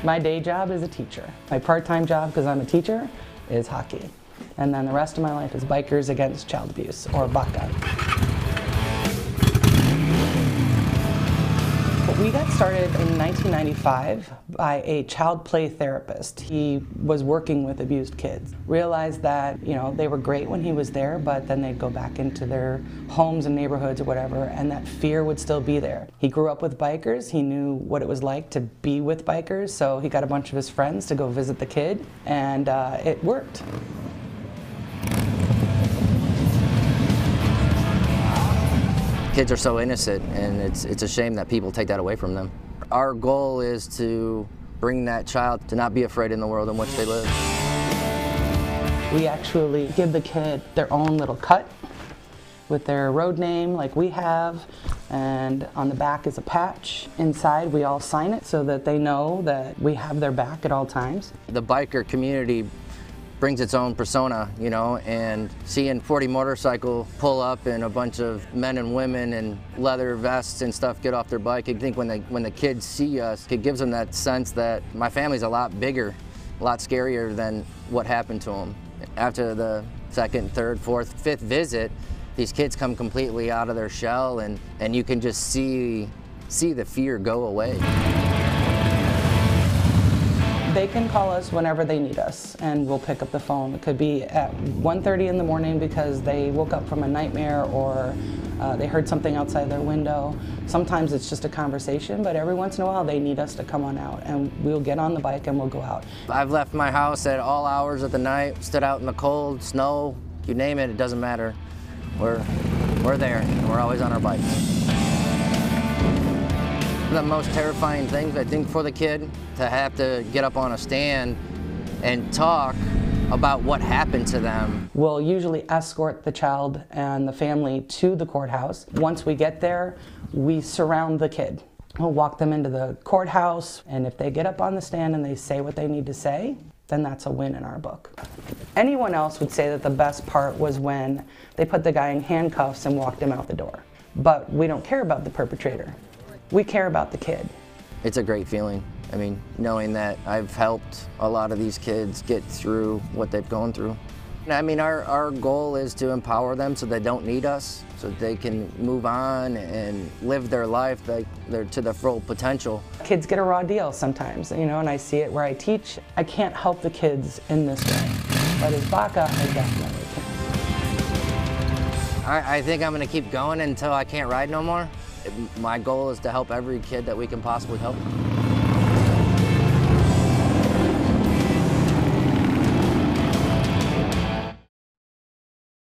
My day job is a teacher. My part-time job, because I'm a teacher, is hockey. And then the rest of my life is Bikers Against Child Abuse, or BACA. We got started in 1995 by a child play therapist. He was working with abused kids. Realized that, they were great when he was there, but then they'd go back into their homes and neighborhoods or whatever, and that fear would still be there. He grew up with bikers. He knew what it was like to be with bikers, so he got a bunch of his friends to go visit the kid, and it worked. Kids are so innocent, and it's a shame that people take that away from them. Our goal is to bring that child to not be afraid in the world in which they live. We actually give the kid their own little cut with their road name like we have, and on the back is a patch. Inside we all sign it so that they know that we have their back at all times. The biker community brings its own persona, and seeing 40 Motorcycle pull up and a bunch of men and women in leather vests and stuff get off their bike, I think when the kids see us, it gives them that sense that my family's a lot bigger, a lot scarier than what happened to them. After the second, third, fourth, fifth visit, these kids come completely out of their shell, and you can just see the fear go away. They can call us whenever they need us, and we'll pick up the phone. It could be at 1:30 in the morning because they woke up from a nightmare, or they heard something outside their window. Sometimes it's just a conversation, but every once in a while they need us to come on out, and we'll get on the bike and we'll go out. I've left my house at all hours of the night, stood out in the cold, snow, you name it, it doesn't matter. We're there, and we're always on our bikes. The most terrifying things, I think, for the kid to have to get up on a stand and talk about what happened to them. We'll usually escort the child and the family to the courthouse. Once we get there, we surround the kid. We'll walk them into the courthouse, and if they get up on the stand and they say what they need to say, then that's a win in our book. Anyone else would say that the best part was when they put the guy in handcuffs and walked him out the door. But we don't care about the perpetrator. We care about the kid. It's a great feeling. I mean, knowing that I've helped a lot of these kids get through what they've gone through. I mean, our goal is to empower them so they don't need us, so they can move on and live their life to their full potential. Kids get a raw deal sometimes, and I see it where I teach. I can't help the kids in this way, but as BACA, I definitely can. I think I'm gonna keep going until I can't ride no more. My goal is to help every kid that we can possibly help.